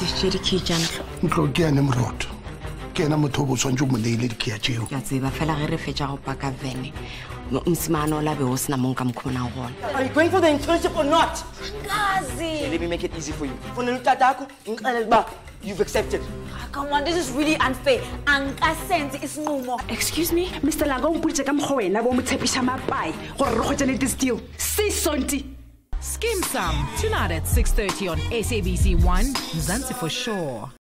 Kishiri kijana. Ntlo ke ene mroto. Ke ena motho bo swantse mo neile di ke tšeo. Ya tseba fela ge re fetša go paka vene. Msimano la be o sena mo nka mkhona gona. Are you going for the internship or not? Gazi. Let me make it easy for you. For Tatakho, you've accepted. Come on, this is really unfair. Ankasenzi isinqumo. Excuse me, Mr. Lago mputse ka mkho wena bo motshepisha mapai gore re gotse this deal. Sisonti. Skim Some tonight at 6:30 on SABC1 Mzansi for sure.